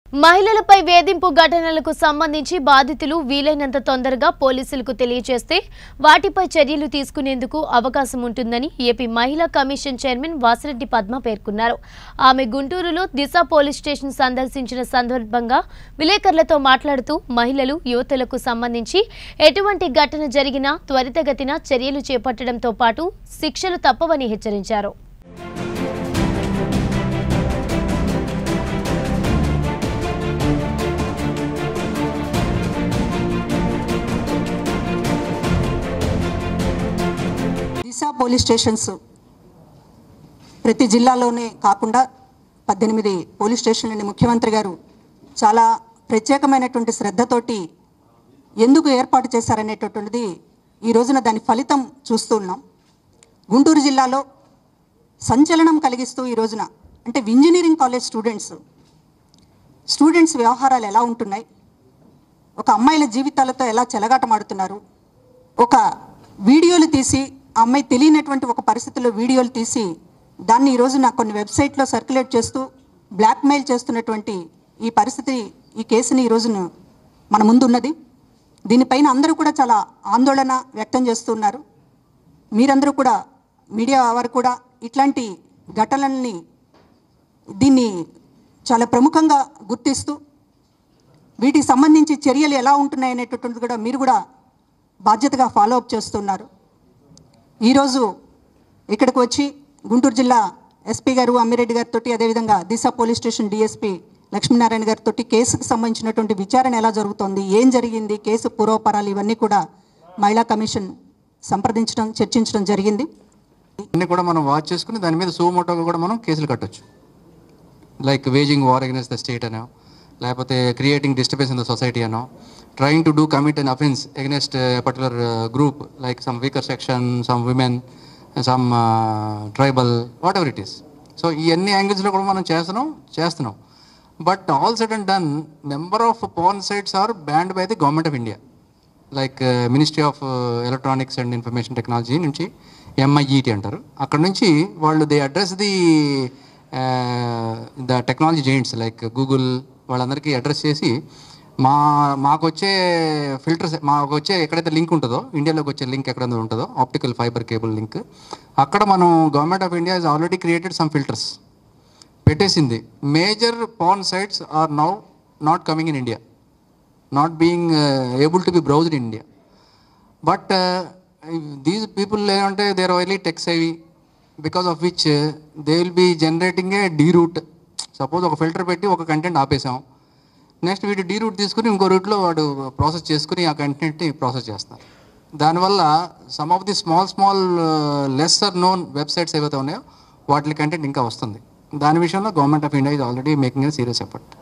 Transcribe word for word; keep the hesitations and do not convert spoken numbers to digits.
మహిళలపై వేధింపు ఘటనలకు సంబంధించి బాధితులు వీలైనంత తొందరగా పోలీసులకు తెలియజేస్తే వాటిపై చర్యలు తీసుకునేందుకు అవకాశం ఉంటుందని ఏపీ మహిళా కమిషన్ చైర్మన్ వాసిరెడ్డి పద్మ పేర్కొన్నారు. ఆమె గుంటూరులో దిశ పోలీస్ స్టేషన్ సందర్శించిన సందర్భంగా విలేకరులతో మాట్లాడుతూ మహిళలు యువతులకు సంబంధించి ఎటువంటి ఘటన జరిగినా త్వరితగతిన చర్యలు చేపట్టడంతో పాటు శిక్షలు తప్పవని హెచ్చరించారు. దిశ పోలీస్ స్టేషన్స్ ప్రతి జిల్లాలోనే కాకుండా పద్దెనిమిది పోలీస్ స్టేషన్లని ముఖ్యమంత్రి గారు చాలా ప్రత్యేకమైనటువంటి శ్రద్ధతోటి ఎందుకు ఏర్పాటు చేశారనేటటువంటిది ఈ రోజున దాని ఫలితం చూస్తూ ఉన్నాం. గుంటూరు జిల్లాలో సంచలనం కలిగిస్తూ ఈ రోజున అంటే ఇంజనీరింగ్ కాలేజ్ స్టూడెంట్స్ స్టూడెంట్స్ వ్యవహారాలు ఎలా ఉంటున్నాయి, ఒక అమ్మాయిల జీవితాలతో ఎలా చెలగాటమాడుతున్నారు, ఒక వీడియోలు తీసి ఆ అమ్మాయి తెలియనటువంటి ఒక పరిస్థితుల్లో వీడియోలు తీసి దాన్ని ఈరోజు నాకు కొన్ని వెబ్సైట్లో సర్క్యులేట్ చేస్తూ బ్లాక్మెయిల్ చేస్తున్నటువంటి ఈ పరిస్థితి, ఈ కేసుని ఈరోజును మన ముందు ఉన్నది. దీనిపైన అందరూ కూడా చాలా ఆందోళన వ్యక్తం చేస్తున్నారు. మీరందరూ కూడా మీడియా వారు కూడా ఇట్లాంటి ఘటనల్ని దీన్ని చాలా ప్రముఖంగా గుర్తిస్తూ వీటికి సంబంధించి చర్యలు ఎలా ఉంటున్నాయి అనేటటువంటిది కూడా మీరు కూడా బాధ్యతగా ఫాలో అప్ చేస్తున్నారు. ఈరోజు ఇక్కడికి వచ్చి గుంటూరు జిల్లా ఎస్పీ గారు అమ్మిరెడ్డి గారితో, అదేవిధంగా Disha police station DSP Lakshminarayana గారితో కేసుకు సంబంధించినటువంటి విచారణ ఎలా జరుగుతోంది, ఏం జరిగింది, కేసు పూర్వపరాలు ఇవన్నీ కూడా మహిళా కమిషన్ సంప్రదించడం చర్చించడం జరిగింది. అన్నీ కూడా మనం వాచ్ చేసుకుని దాని మీద సుమోటోగా కూడా మనం కేసులు కట్టొచ్చు. Like waging war against the state అనో, లేకపోతే creating disturbance in the society అనో, trying to do commit an offense against a particular uh, group like some weaker section, some women, some uh, tribal, whatever it is. So ee anni angles lo kuda manam chestunam chestunam but all said and done, number of porn sites are banned by the government of India, like uh, Ministry of uh, Electronics and Information Technology nunchi M I E T antaru. Akkada nunchi vallu they address the uh, the technology giants like Google వాళ్ళందరికీ address చేసి మా మాకు వచ్చే filters మాకు వచ్చే ఎక్కడైతే link ఉంటుందో, ఇండియాలోకి వచ్చే లింక్ ఎక్కడ ఉంటుందో ఆప్టికల్ ఫైబర్ కేబుల్ లింక్, అక్కడ మనం government of India is already created some filters పెట్టేసింది. Major porn sites are now not coming in India, not being able to be browsed in India. But these people ఏమంటే they are only tech savvy, because of which they will be generating a D route. Suppose ఒక filter పెట్టి ఒక content ఆపేసాం, next వీడు D route తీసుకుని ఇంకో రూట్లో వాడు ప్రాసెస్ చేసుకుని ఆ కంటెంట్ని ప్రాసెస్ చేస్తారు. దానివల్ల some of the small small lesser known websites ఏవైతే ఉన్నాయో వాటి కంటెంట్ ఇంకా వస్తుంది. దాని విషయంలో government of India is already making a serious effort.